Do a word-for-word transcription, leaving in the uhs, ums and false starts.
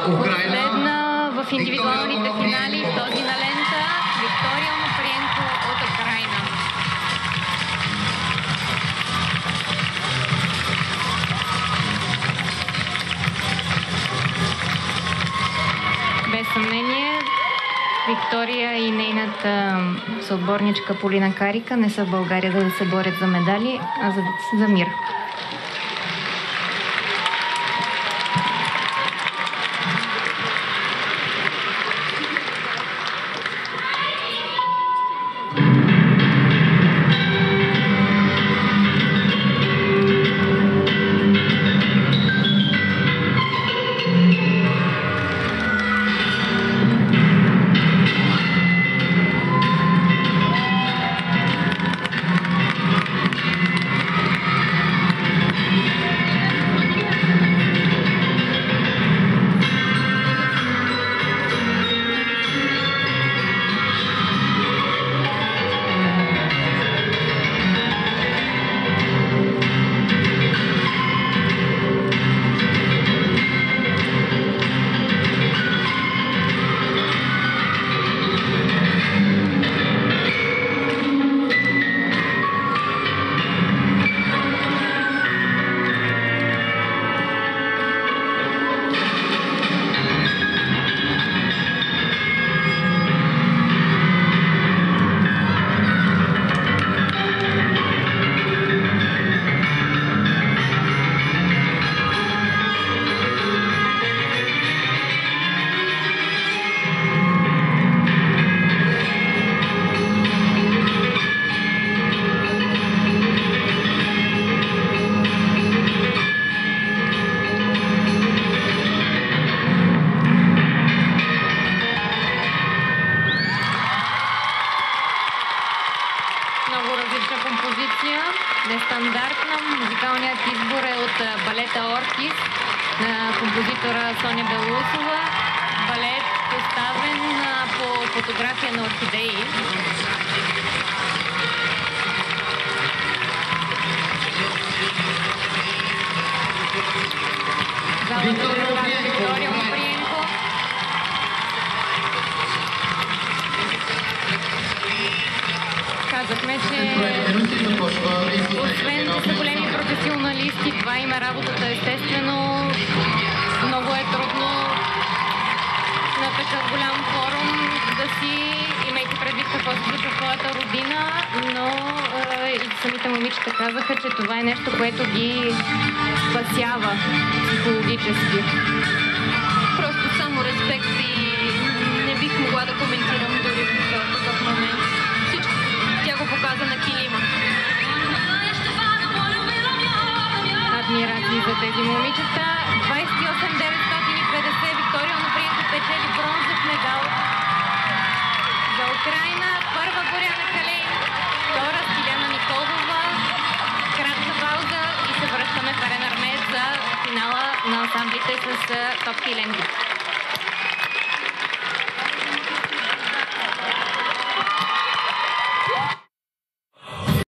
Последна в индивидуалните финали, този на лента, Виктория Оноприенко от Украйна. Без съмнение, Виктория и нейната съотборничка Полина Карика не са в България, за да се борят за медали, а за, за мир. Нестандартна. Музикалният избор е от балета Ортис на композитора Соня Белоусова. Балет поставен по фотография на орхидеи. Залата предлага Виктория Оноприенко. Казахме, че освен да са големи професионалисти, това има работата естествено. Много е трудно на такъв голям форум да си, имайки предвид какво се случва в твоята родина, но е, и самите момичета казаха, че това е нещо, което ги спасява психологически. Просто само респект и не бих могла да коментирам дори в такъв момент. Всичко тя го показа на килима. Адмирации за тези момичета. двадесет и осем деветстотин и петдесет. Виктория Оноприенко печели бронзов медал за Украйна. Първа Боряна Калейн, втора Стиляна Николова. Кратка пауза и се връщаме в Арена Армеец за финала на ансамблите с топки и ленти.